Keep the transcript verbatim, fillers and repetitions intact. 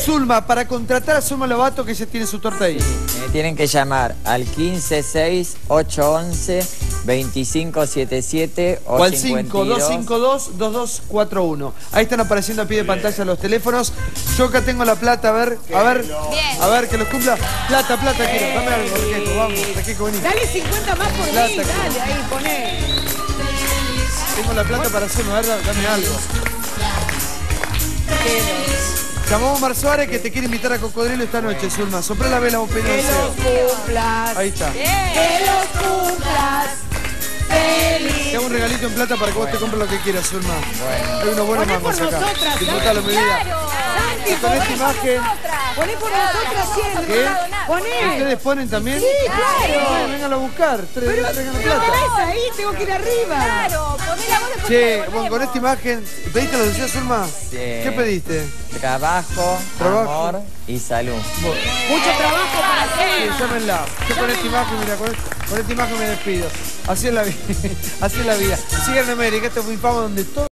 Zulma, para contratar a Zulma Lobato, que ella tiene su torta ahí. Me tienen que llamar al quince seis ocho once veinticinco setenta y siete o, o al cinco dos cinco dos dos dos cuatro uno. Ahí están apareciendo a pie de pantalla los teléfonos. Yo acá tengo la plata, a ver, a ver, a ver, que los cumpla. Plata, plata, quiero, dame algo, Requeco, vamos, Requeco, vení. Dale cincuenta más por Plata, mí, dale, ahí, poné. Tengo la plata para Zulma, a ver, dame algo. Llamamos a Omar Suárez que te quiere invitar a Cocodrilo esta noche, Zulma. Soprá la vela, un pelo. Que los cumplas. Ahí está. Que los cumplas. Feliz. Te hago un regalito en plata para que vos te compres lo que quieras, Zulma. Bueno. Hay unos buenos Poné por mangos acá. nosotras, Disfrutalo, mi vida. Santi, Y con esta imagen, poné por nosotras siempre. ¿qué? Poné. ¿Ustedes ponen también? Sí, claro. Bueno, vénganlo a buscar. Tres, Pero traigan la no plata. tenés ahí, tengo que ir arriba. Claro, poné la voz después. Che, bueno, con esta imagen, ¿pediste los deseos, Zulma? Sí. ¿Qué pediste? Trabajo, Trabajo. amor y salud. Mucho trabajo para hacer. Sí, llámenla. Yo con esta imagen, mira, con, con esta imagen me despido. Así es la vida. Así es la vida. Sigan en América, este es un infamo donde todo...